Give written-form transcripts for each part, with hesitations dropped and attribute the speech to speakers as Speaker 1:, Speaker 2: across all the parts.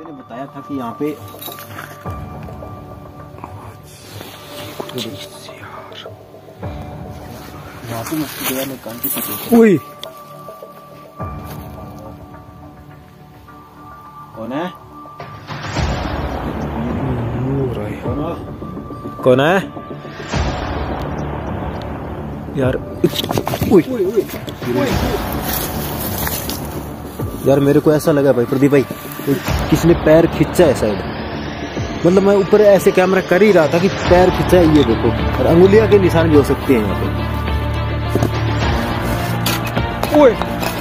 Speaker 1: बंदे ने बताया था कि यहाँ पे यहाँ पे मस्ती गया में कांटी पकड़ी।
Speaker 2: ओए
Speaker 1: कौन है?
Speaker 2: कौन है यार?
Speaker 1: यार मेरे को ऐसा लगा भाई प्रदीप भाई किसने पैर खींचा है शायद। मतलब मैं ऊपर ऐसे कैमरा कर ही रहा था कि पैर खींचा है, ये देखो, और अंगुलियां के निशान भी हो सकते हैं यहाँ पे।
Speaker 2: ओए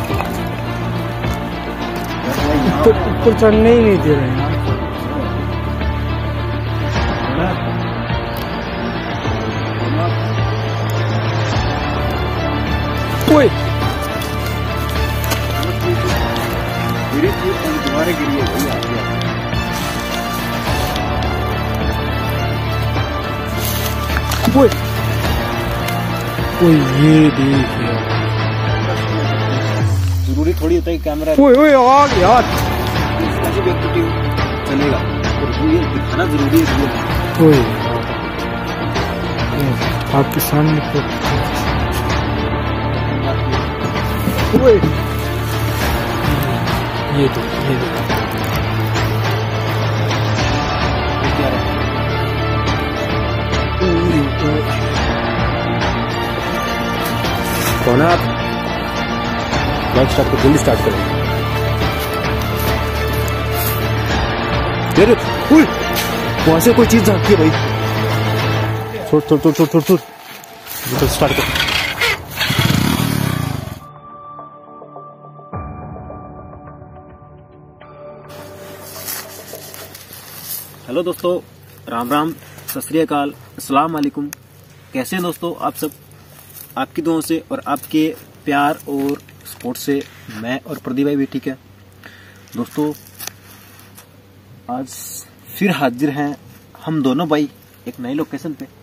Speaker 2: ऊपर चढ़ने ही नहीं दे रहे यार। ओए
Speaker 1: तुम्हारे गिरी है
Speaker 2: ओए ओए ये देख यार,
Speaker 1: जरूरी थोड़ी होता है कैमरा
Speaker 2: ओए ओए आ गया
Speaker 1: ऐसी व्यक्ति चलेगा, तो ये दिखाना जरूरी है।
Speaker 2: ओए आपके सामने को ओए ये तो
Speaker 1: कौन है आप? बाइक स्टार्ट कर, जल्दी स्टार्ट करें। वहां से कोई चीज झांकती है भाई। छोड़ छोड़ छोड़ छोड़ छोड़ छोड़, स्टार्ट कर। हेलो दोस्तों, राम राम, सत श्री अकाल, अस्सलाम वालेकुम। कैसे हैं दोस्तों आप सब? आपकी दुआओं से और आपके प्यार और सपोर्ट से मैं और प्रदीप भाई भी ठीक है। दोस्तों आज फिर हाजिर हैं हम दोनों भाई एक नई लोकेशन पे।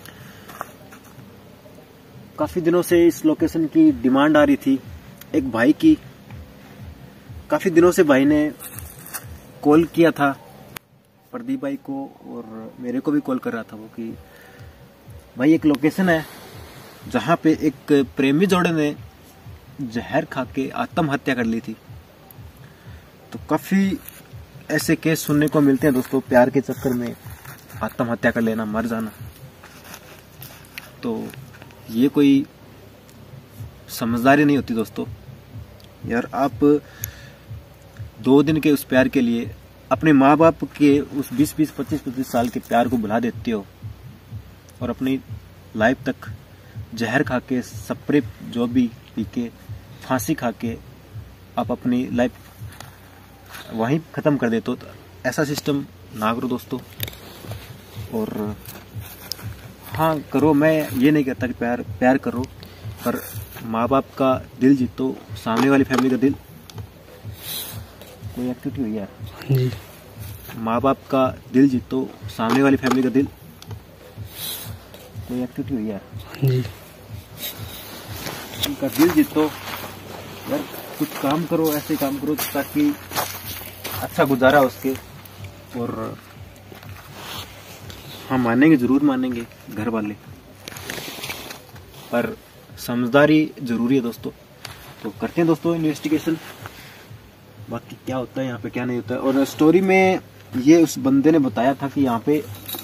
Speaker 1: काफी दिनों से इस लोकेशन की डिमांड आ रही थी एक भाई की। काफी दिनों से भाई ने कॉल किया था प्रदीप भाई को, और मेरे को भी कॉल कर रहा था वो कि भाई एक लोकेशन है जहां पे एक प्रेमी जोड़े ने जहर खा के आत्महत्या कर ली थी। तो काफी ऐसे केस सुनने को मिलते हैं दोस्तों, प्यार के चक्कर में आत्महत्या कर लेना, मर जाना। तो ये कोई समझदारी नहीं होती दोस्तों। यार आप 2 दिन के उस प्यार के लिए अपने माँ बाप के उस 20-20, 25-25 साल के प्यार को भुला देते हो और अपनी लाइफ तक जहर खा के, स्प्रे जो भी पी के, फांसी खा के आप अपनी लाइफ वहीं खत्म कर देते हो। तो ऐसा सिस्टम ना करो दोस्तों। और हाँ करो, मैं ये नहीं कहता कि प्यार करो, पर माँ बाप का दिल जीतो, सामने वाली फैमिली का दिल। कोई एक्टिविटी हुई यार
Speaker 2: जी।
Speaker 1: माँ बाप का दिल जीतो, सामने वाली फैमिली का दिल। कोई एक्टिविटी हुई यार
Speaker 2: जी।
Speaker 1: उनका दिल जीतो यार, कुछ काम करो, ऐसे काम करो ताकि अच्छा गुजारा उसके। और हाँ मानेंगे, जरूर मानेंगे घर वाले, पर समझदारी जरूरी है दोस्तों। तो करते हैं दोस्तों इन्वेस्टिगेशन, बाकी क्या होता है यहाँ पे क्या नहीं होता है। और स्टोरी में ये उस बंदे ने बताया था कि यहाँ पे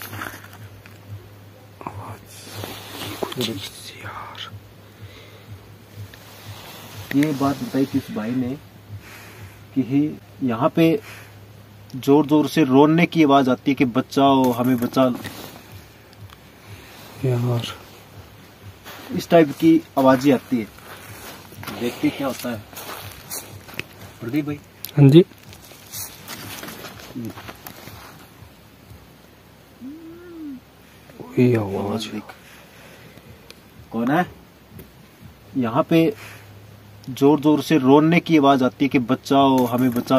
Speaker 1: ये बात बताई थी उस भाई ने कि यहाँ पे जोर जोर से रोने की आवाज आती है कि बचाओ हमें, बचा
Speaker 2: यार।
Speaker 1: इस टाइप की आवाजें आती है। देखते क्या होता है प्रदीप भाई।
Speaker 2: हाँ जी। ये आवाज
Speaker 1: देख, कौन है? यहाँ पे जोर जोर से रोने की आवाज आती है कि बचाओ हमें, बचा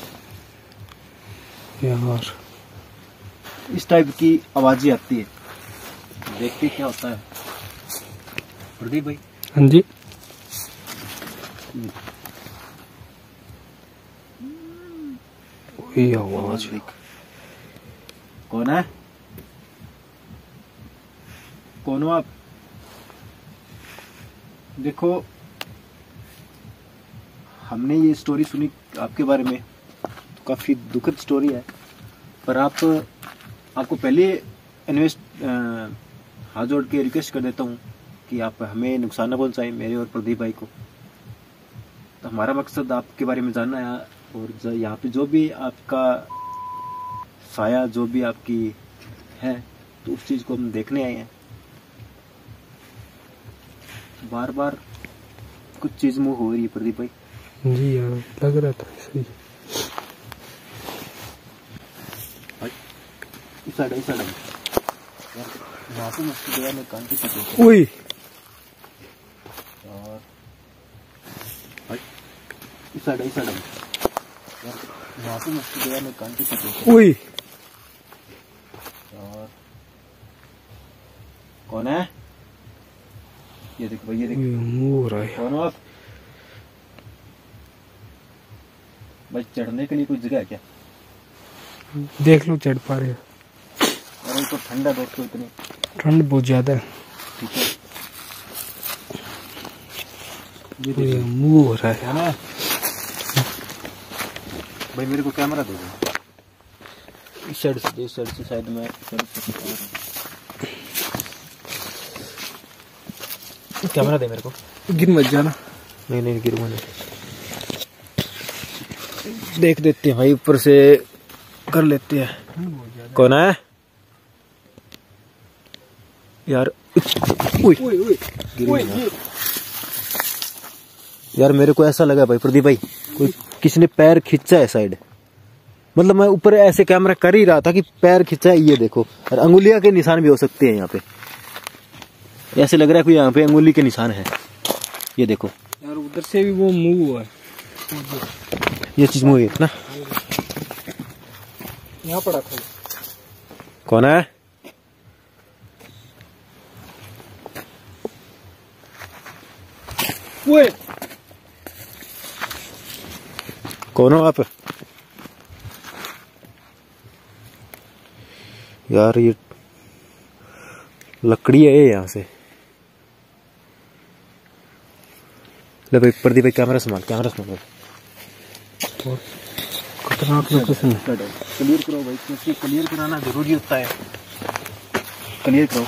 Speaker 2: यार।
Speaker 1: इस टाइप की आवाजें आती है। देखते क्या होता है प्रदीप भाई।
Speaker 2: हाँ जी। ये आवाज
Speaker 1: देख कौन है, कौन हो आप? देखो हमने ये स्टोरी सुनी आपके बारे में, काफी दुखद स्टोरी है, पर आपको पहले हाथ जोड़ के रिक्वेस्ट कर देता हूँ कि आप हमें नुकसान न पहुंचाएं, मेरे और प्रदीप भाई को। तो हमारा मकसद आपके बारे में जानना है, और यहाँ पे जो भी आपका साया, जो भी आपकी है, तो उस चीज को हम देखने आए हैं। बार बार कुछ चीज मुंह हो रही है प्रदीप भाई।
Speaker 2: जी यार, लग रहा था सही।
Speaker 1: इस साइड यहाँ पे मस्ती गया मैं कान की सकती।
Speaker 2: ओए
Speaker 1: और इस साइड यहाँ पे मस्ती गया मैं कान की सकती।
Speaker 2: ओए
Speaker 1: और कौन है? ये देखो भाई, ये देखो
Speaker 2: मुंह हो रहा है।
Speaker 1: कौन हो आप? भाई चढ़ने के लिए कोई जगह है क्या?
Speaker 2: देख लो चढ़ पा रहे हो।
Speaker 1: अरे तो ठंडा दोस्तों, इतनी
Speaker 2: ठंड बहुत ज्यादा है।
Speaker 1: ठीक है,
Speaker 2: ये मुंह हो रहा है।
Speaker 1: ना भाई मेरे को कैमरा दे दो, इस साइड से साइड में कैमरा दे मेरे को।
Speaker 2: गिर मत जाना।
Speaker 1: नहीं गिरूंगा नहीं। देख देते हैं भाई, ऊपर से कर लेते हैं। कौन है यार? यार मेरे को ऐसा लगा भाई प्रदीप भाई, कोई किसी ने पैर खींचा है साइड। मतलब मैं ऊपर ऐसे कैमरा कर ही रहा था कि पैर खींचा है, ये देखो। और अंगुलियां के निशान भी हो सकते हैं यहाँ पे, ऐसे लग रहा है कोई यहाँ पे अंगुली के निशान है। ये देखो
Speaker 2: यार, उधर से भी वो मुंह हुआ है।
Speaker 1: ये चीज मुंह है ना।
Speaker 2: यहाँ पड़ा था।
Speaker 1: कौन है?
Speaker 2: ओए
Speaker 1: कौन हो आप? यार ये लकड़ी है यहाँ से। ले भाई प्रदीप भाई, कैमरा संभाल।
Speaker 2: खतरनाक लोकेशन है।
Speaker 1: क्लियर करो भाई, क्योंकि क्लियर कराना जरूरी होता है। क्लियर करो।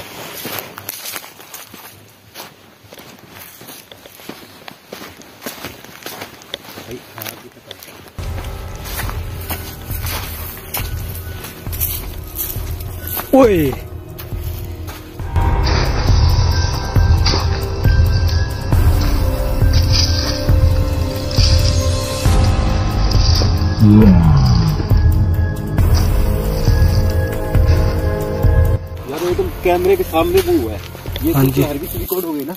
Speaker 2: ओए
Speaker 1: यार एकदम कैमरे के सामने वो हुआ है ये।
Speaker 2: हाँ जी,
Speaker 1: हर किसी रिकॉर्ड हो गई ना।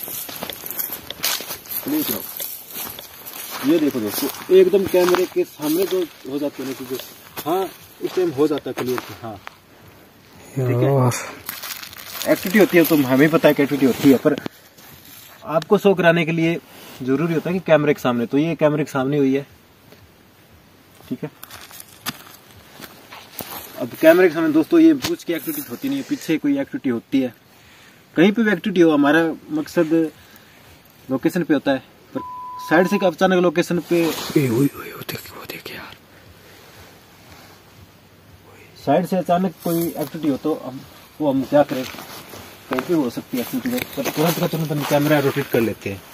Speaker 1: क्लियर करो। ये देखो दोस्तों, एकदम कैमरे के सामने जो हो जाते हैं चीजें। हाँ उस टाइम हो जाता है क्लियर। हाँ ठीक है, एक्टिविटी होती है तो हमें पता है कि एक्टिविटी होती है, पर आपको शो कराने के लिए जरूरी होता है कि कैमरे के सामने। तो ये कैमरे के सामने हुई है, ठीक है। अब कैमरे के सामने दोस्तों ये कुछ की एक्टिविटी होती नहीं है, पीछे कोई एक्टिविटी होती है। कहीं पे भी एक्टिविटी हो, हमारा मकसद लोकेशन पे होता है, पर साइड से अचानक लोकेशन पे
Speaker 2: देख यार,
Speaker 1: साइड से अचानक कोई एक्टिविटी हो तो हम क्या करें? कहीं पे हो सकती है एक्टिविटी, पर तुरंत का तुरंत हम कैमरा रोटेट कर लेते हैं।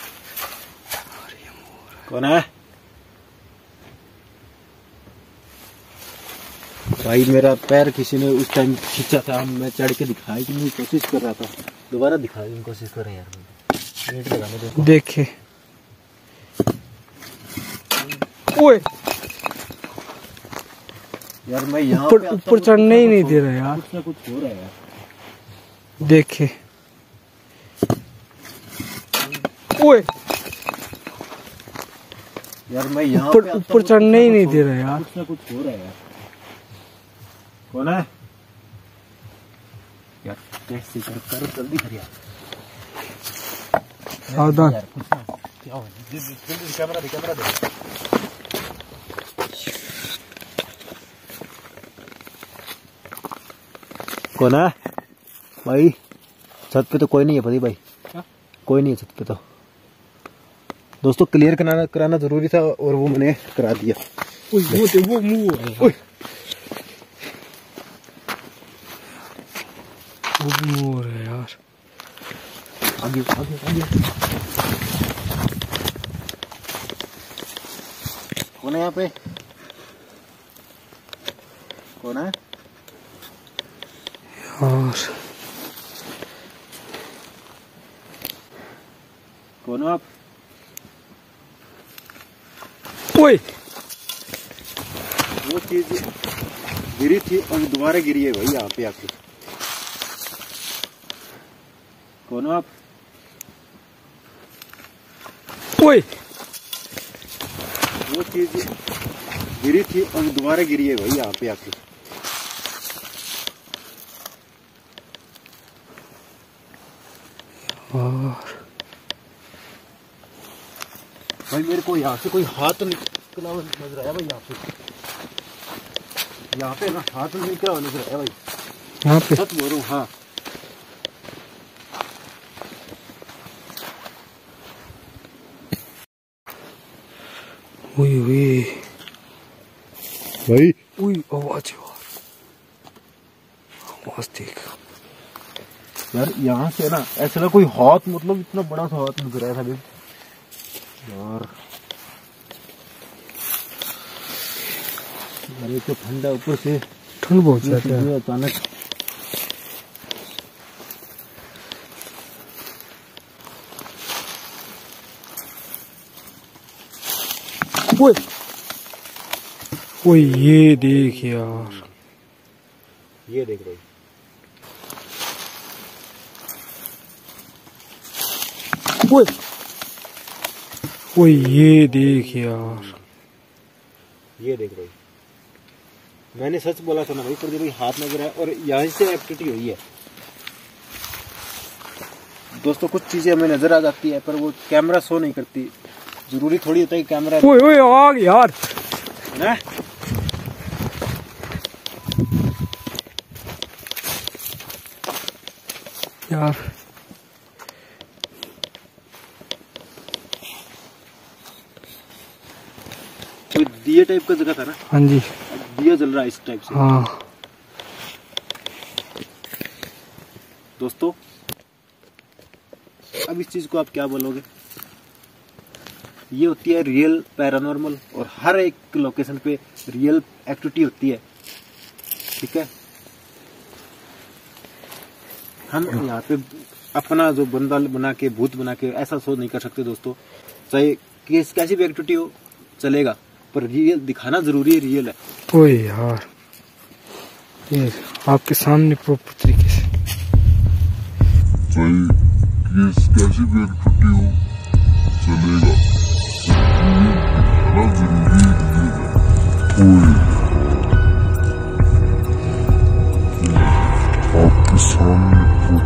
Speaker 1: कौन है भाई? मेरा पैर किसी ने उस टाइम खींचा था, मैं चढ़ के दिखाने की कोशिश कर रहा था। दोबारा दिखाने की कोशिश कर रहे हैं यार, मिनट लगाने दो।
Speaker 2: देखे ओए
Speaker 1: यार मैं यहाँ
Speaker 2: ऊपर चढ़ने ही नहीं दे रहा यार।
Speaker 1: कुछ ना कुछ हो रहा है यार।
Speaker 2: देखे ओए
Speaker 1: यार मैं यहाँ
Speaker 2: ऊपर चढ़ने ही नहीं दे रहा यार।
Speaker 1: कुछ ना कुछ हो रहा है यार। कौन है यार? कैसे कर जल्दी कर यार।
Speaker 2: सावधान।
Speaker 1: क्या हो? कैमरा दे। कौन है भाई? छत पे तो कोई नहीं है पति भाई।
Speaker 2: क्या?
Speaker 1: कोई नहीं है छत पे तो। दोस्तों क्लियर कराना जरूरी था और वो मैंने करा दिया।
Speaker 2: वो मुंह है यार। वो मुंह है यार।
Speaker 1: आगे आगे आगे। कौन है यहाँ पे? कौन है
Speaker 2: यार?
Speaker 1: कौन हो आप?
Speaker 2: ओए
Speaker 1: वो चीज गिरी थी और दोबारा गिरी है भाई यहाँ पे आके। कौन हो आप?
Speaker 2: ओए
Speaker 1: वो चीज गिरी थी और दोबारा गिरी है भाई यहाँ पे आके। भाई मेरे को यहाँ से कोई हाथ निकला हुआ नजर आया भाई। यहाँ पे ना हाथ निकला हुआ नजर आया भाई।
Speaker 2: यहाँ पे
Speaker 1: सच बोल रहा हूँ। हाँ
Speaker 2: ओए ओए
Speaker 1: भाई।
Speaker 2: ओए आवाज देख
Speaker 1: यार यहाँ से ना ऐसा ना कोई हाथ, मतलब इतना बड़ा सा हाथ नजर आया था भाई यार। अरे तो ठंडा, ऊपर से
Speaker 2: ठंड बहुत ज्यादा है।
Speaker 1: अचानक
Speaker 2: ओए ओए ये देख यार।
Speaker 1: ये देख रहे
Speaker 2: ओए ओए ये देख यार।
Speaker 1: ये देख रहे मैंने सच बोला था ना भाई, पर भाई हाथ नजर आया और यहाँ से एक्टिविटी हुई है। दोस्तों कुछ चीजें हमें नजर आ जाती है पर वो कैमरा शो नहीं करती। जरूरी थोड़ी होता है कि कैमरा।
Speaker 2: ओए ओए आग यार
Speaker 1: ना
Speaker 2: यार।
Speaker 1: कोई दिए टाइप का जगह था ना?
Speaker 2: हाँ जी
Speaker 1: दिया जल रहा है इस टाइप से।
Speaker 2: हाँ
Speaker 1: दोस्तों अब इस चीज को आप क्या बोलोगे? ये होती है रियल पैरानॉर्मल और हर एक लोकेशन पे रियल एक्टिविटी होती है। ठीक है, हम यहाँ पे अपना जो बंदा बना के, भूत बना के ऐसा सोच नहीं कर सकते दोस्तों। चाहे कैसी भी एक्टिविटी हो चलेगा, पर रियल दिखाना जरूरी है, रियल है।
Speaker 2: ओए यार ये आपके सामने प्रॉपर तरीके से
Speaker 3: कैसी भी एक्टिविटी हो चलेगा, दिखाना जरूरी है। आपके सामने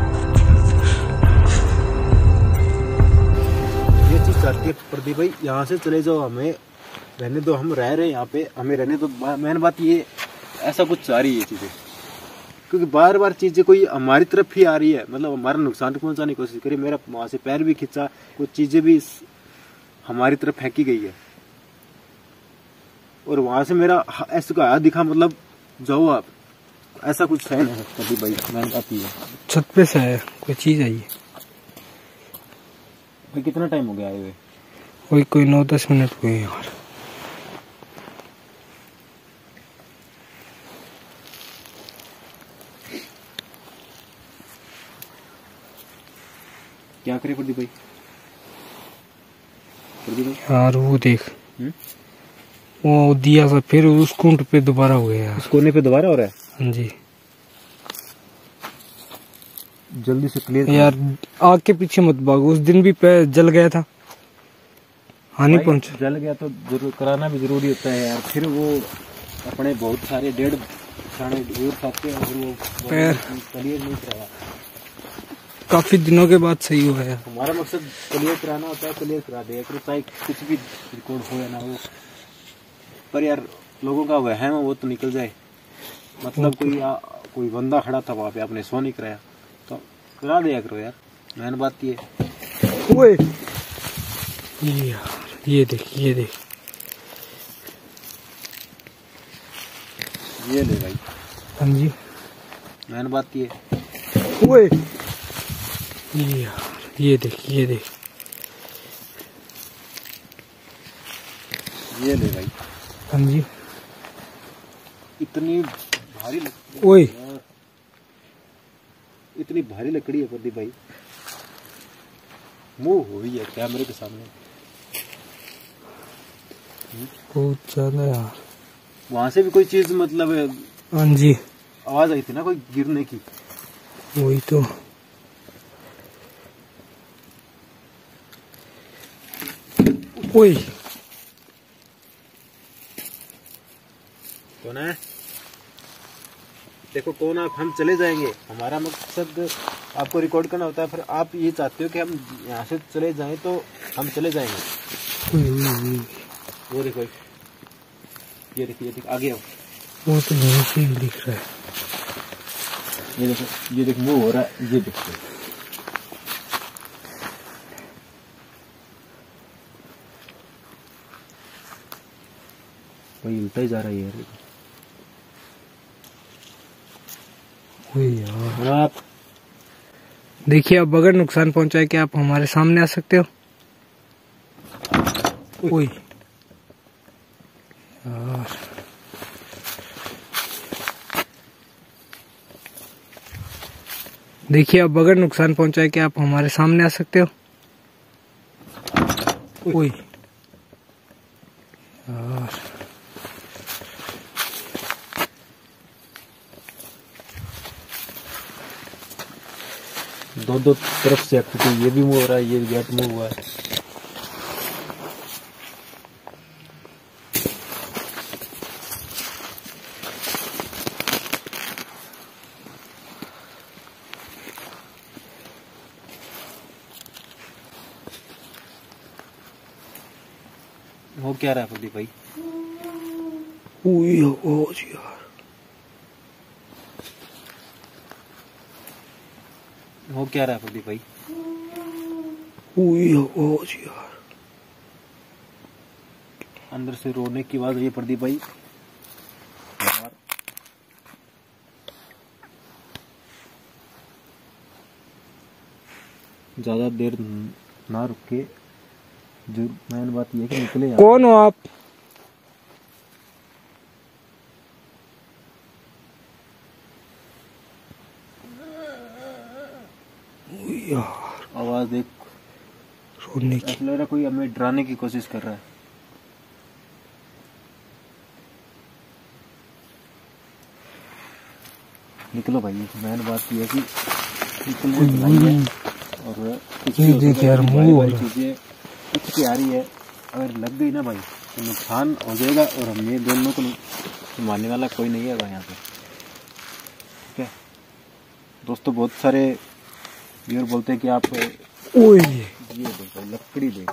Speaker 1: ये चीज चाहती है प्रदीप भाई, यहाँ से चले जाओ, हमें रहने दो, हम रह रहे हैं यहाँ पे, हमें रहने दो। मेन बात ये ऐसा कुछ चाह रही है ये चीजें, क्योंकि बार बार चीजें कोई हमारी तरफ ही आ रही है, मतलब हमारा नुकसान पहुंचाने की कोशिश करी। मेरा वहां से पैर भी खींचा, कुछ चीजें भी हमारी तरफ फेंकी गई है और वहां से मेरा ऐसा का हाथ दिखा, मतलब जाओ आप, ऐसा कुछ है नहीं कभी भाई। मैं आती है
Speaker 2: छत पे से है कोई चीज आई है
Speaker 1: भाई। कितना टाइम हो गया आए हुए?
Speaker 2: कोई 9-10 मिनट हुए यार।
Speaker 1: क्या करे प्रदीप भाई? प्रदीप भाई
Speaker 2: यार वो देख वो दिया सा फिर उस कुंड पे दोबारा हो गया यार।
Speaker 1: उस कोने पे दोबारा हो रहा है?
Speaker 2: हाँ जी
Speaker 1: जल्दी से क्लियर
Speaker 2: यार, आग के पीछे मत भागो। उस दिन भी पैर जल गया था, हानि पहुंच।
Speaker 1: जल गया तो जरूर कराना भी जरूरी होता है यार। फिर वो अपने बहुत सारे 1.5 साढ़े दूर खाते हैं और वो
Speaker 2: पैर
Speaker 1: क्लियर नहीं कराया।
Speaker 2: काफी दिनों के बाद सही हुआ है।
Speaker 1: हमारा मकसद क्लियर कराना होता है, क्लियर करा दे, फिर चाहे कुछ भी रिकॉर्ड हो या ना हो। पर यार लोगों का वहम है वो तो निकल जाए, मतलब कोई कोई बंदा खड़ा था वहां पे, आपने शो नहीं कराया तो करा दिया करो यार, मैंने बात ये।
Speaker 2: ओए यार ये देख
Speaker 1: ये ले भाई।
Speaker 2: हाँ जी
Speaker 1: मैंने बात ये।
Speaker 2: ओए यार ये देख
Speaker 1: ये ले भाई।
Speaker 2: हाँ जी
Speaker 1: इतनी भारी लकड़ी,
Speaker 2: ओए
Speaker 1: इतनी भारी लकड़ी है प्रदीप भाई, मुंह हुई है कैमरे के सामने।
Speaker 2: बहुत ज्यादा यार।
Speaker 1: वहां से भी कोई चीज मतलब
Speaker 2: हाँ जी
Speaker 1: आवाज आई थी ना कोई गिरने की।
Speaker 2: वही तो। ओए
Speaker 1: कौन है? देखो कौन आप, हम चले जाएंगे, हमारा मकसद आपको रिकॉर्ड करना होता है, फिर आप ये चाहते हो कि हम यहाँ से चले जाएं तो हम चले जाएंगे। वो देखो ये देखिए आगे आओ।
Speaker 2: वो तो यहीं से ही दिख रहा है।
Speaker 1: ये देखो मुंह हो रहा है, ये देखो वही उल्टा ही जा रहा है यार।
Speaker 2: यार
Speaker 1: आप
Speaker 2: देखिए, अब अगर नुकसान पहुंचाए क्या आप हमारे सामने आ सकते हो? ओए यार देखिए, अब अगर नुकसान पहुंचाए क्या आप हमारे सामने आ सकते हो? ओए यार
Speaker 1: दो तरफ से एक्टिविटी, ये भी मूव हो रहा है, ये गेट मूव हुआ है। वो क्या रहा है प्रदीप भाई?
Speaker 2: यार
Speaker 1: वो क्या रहा है प्रदीप भाई?
Speaker 2: यार
Speaker 1: अंदर से रोने की आवाज है प्रदीप भाई। ज्यादा देर ना रुक के, जो मैंने बात ये कि निकले यार।
Speaker 2: कौन हो आप? यार
Speaker 1: आवाज देख,
Speaker 2: रोने की।
Speaker 1: ऐसा लग रहा है कोई हमें डराने की कोशिश कर रहा है। निकलो भाई, मैंने बात ये है कि निकलने है और कुछ भी
Speaker 2: देखिए यार मुंह
Speaker 1: चीजें कुछ की आ रही है, अगर लग गई ना भाई तो नुकसान हो जाएगा और हम ये दोनों को मारने वाला कोई नहीं है यहाँ पे। ठीक है दोस्तों, बहुत सारे व्यूअर बोलते हैं कि आप
Speaker 2: ओए
Speaker 1: ये देखो लकड़ी देख,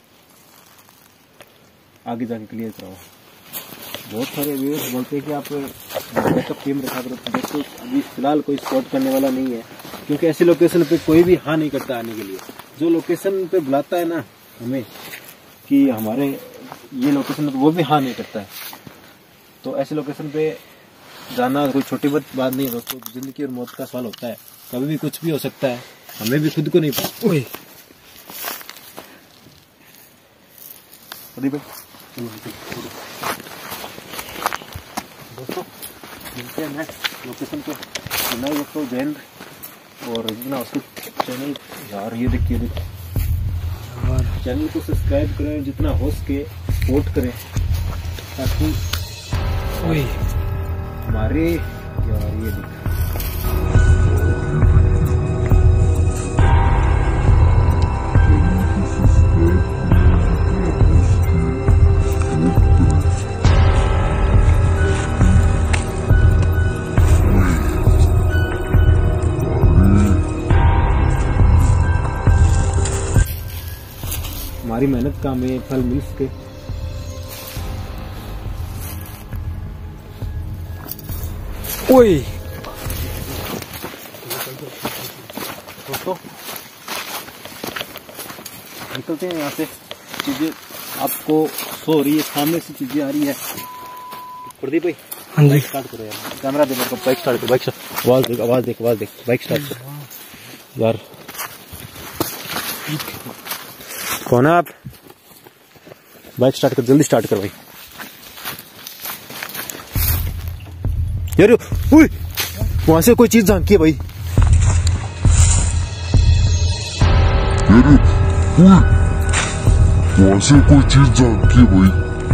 Speaker 1: आगे जाके क्लियर कराओ। बहुत सारे व्यूअर्स बोलते हैं कि आप बैकअप टीम रखा करो। दोस्तों अभी फिलहाल कोई स्पॉट करने वाला नहीं है, क्योंकि ऐसी लोकेशन पे कोई भी हाँ नहीं करता आने के लिए। जो लोकेशन पे बुलाता है ना हमें कि हमारे ये लोकेशन, वो भी हाँ नहीं करता है। तो ऐसी लोकेशन पे जाना कोई छोटी बात नहीं है दोस्तों। जिंदगी और मौत का सवाल होता है, कभी भी कुछ भी हो सकता है, हमें भी खुद को नहीं पता।
Speaker 2: ओए
Speaker 1: दोस्तों मिलते हैं नेक्स्ट लोकेशन पे। नए दोस्तों जैन और जितना उसको चैनल यार, ये देखिए चैनल को सब्सक्राइब करें, जितना हो सके सपोर्ट करें, ताकि
Speaker 2: ओए
Speaker 1: हमारे यार ये देख हमारी मेहनत का हमें फल मिल सके।
Speaker 2: ओए
Speaker 1: निकलते हैं यहाँ से। चीजें आपको सो रही है, सामने से चीजें आ रही है। प्रदीप भाई
Speaker 2: हाँ जी
Speaker 1: स्टार्ट करो यार, कैमरा दे मेरे को, बाइक स्टार्ट करो, बाइक आवाज देख, आवाज देख, आवाज देख, बाइक स्टार्ट करो यार। कौन है आप? बाइक स्टार्ट कर, जल्दी स्टार्ट कर भाई यार। वहां से कोई चीज झांकी है भाई।
Speaker 3: वहां से कोई चीज झांकी है भाई।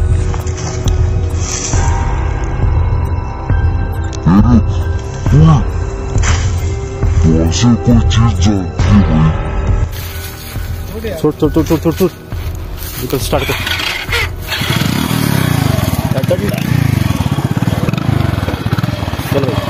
Speaker 3: वहां से कोई चीज झांकी है भाई।
Speaker 1: छोड़ छोड़ छोड़ छोड़ छोड़ छोड़, निकल, स्टार्ट कर। चल भाई